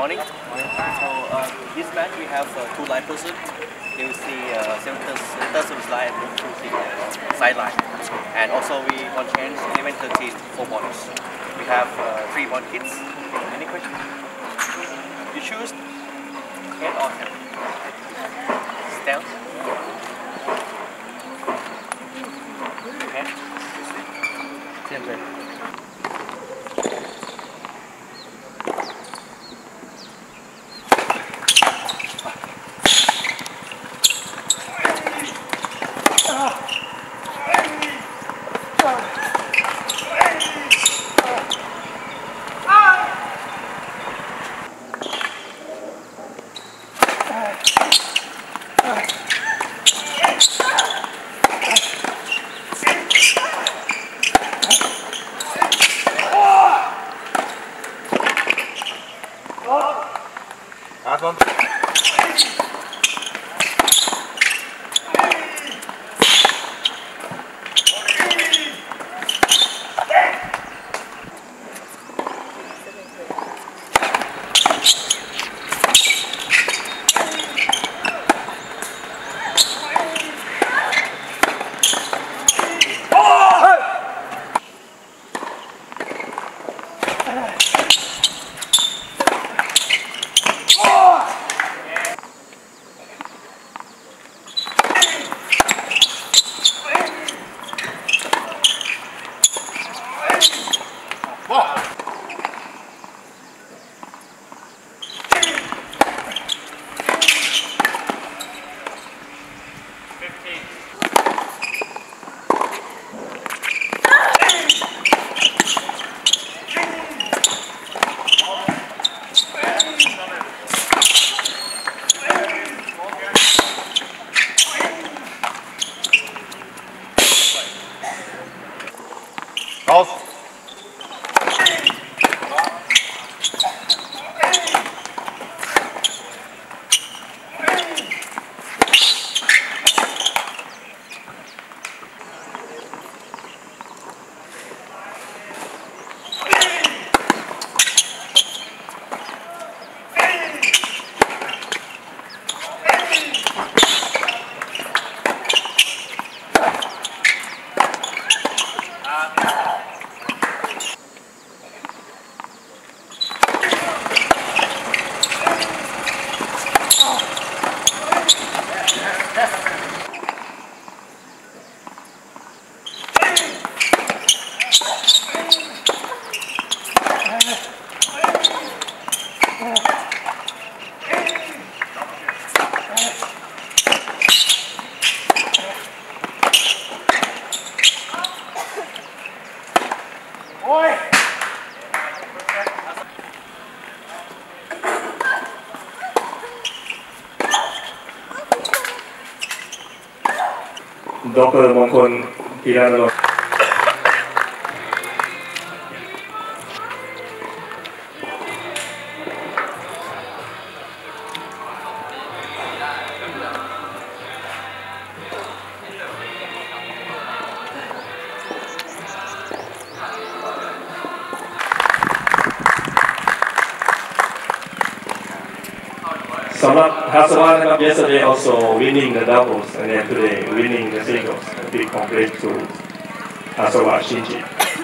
morning. So this match we have two line person. They will see center service line and move to the sideline. And also we want to change 11, 13, 4 bodies. We have 3 bond kits. Any questions? You choose head or tail? Stealth. Head. Siempre. Last one. Pause. Dr. Mongkol Kirano. HAZAWA yesterday also winning the doubles, and then today winning the singles. A big compliment to HAZAWA Shinji.